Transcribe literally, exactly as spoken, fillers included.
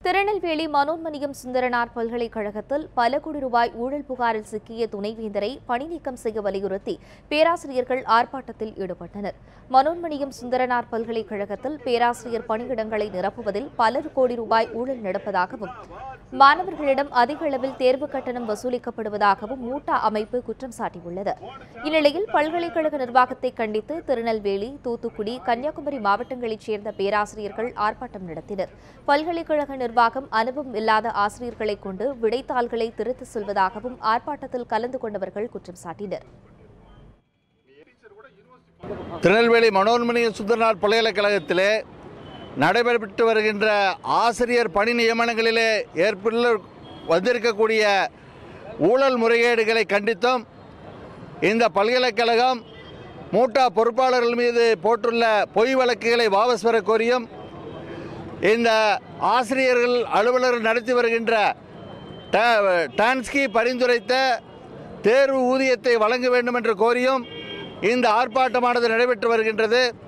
திருநெல்வேலி மனோன்மணியம் சுந்தரனார் பல்கலைக்கழகத்தில் பல கோடி ரூபாய் ஊழல் புகாரில் சிக்கிய துணைவேந்தரை பணிநீக்கம் செய்ய வலியுறுத்தி பேராசிரியர்கள் ஆர்ப்பாட்டத்தில் ஈடுபட்டனர். மனோன்மணியம் சுந்தரனார் பல்கலைக்கழகத்தில் பேராசிரியர் பணியிடங்களை நிரப்புவதில் பல கோடி ரூபாய் ஊழல் நடப்பதாகவும் மாணவர்களிடம் அதிக அளவில் தேர்வு கட்டணம் வசூலிக்கப்படுவதாகவும் மூட்டா அமைப்பு குற்றம் சாட்டியுள்ளது. இந்நிலையில் பல்கலைக்கழக நிர்வாகத்தை கண்டித்து திருநெல்வேலி, தூத்துக்குடி, கன்னியாகுமரி மாவட்டங்களைச் சேர்ந்த பேராசிரியர்கள் ஆர்ப்பாட்டம் நடத்தினர். பல்கலைக்கழக நிர்வாகம் அனுபவம் இல்லாத ஆசிரியர்களை கொண்டு விடைத்தாள்களை திருத்த சொல்வதாகவும் ஆர்ப்பாட்டத்தில் கலந்து கொண்டவர்கள் குற்றம் சாட்டினர். திருநெல்வேலி மனோன்மணியம் சுந்தரனார் பல்கலைக்கழகத்திலே நடைபெற்று வருகின்ற ஆசிரியர் பணி நியமனங்களிலே ஏற்பட்டு வந்திருக்கக்கூடிய ஊழல் முறைகேடுகளை கண்டித்தும் இந்த பல்கலைக்கழகம் மூட்டா பொறுப்பாளர்கள் மீது போட்டுள்ள பொய் வழக்குகளை வாபஸ் பெற கோரியும் இந்த ஆசிரியர்கள் அலுவலர்கள் நடத்தி வருகின்ற டான்ஸ்கி பரிந்துரைத்த தேர்வு ஊதியத்தை வழங்க வேண்டும் என்று கோரியும் இந்த ஆர்ப்பாட்டமானது நடைபெற்று வருகின்றது.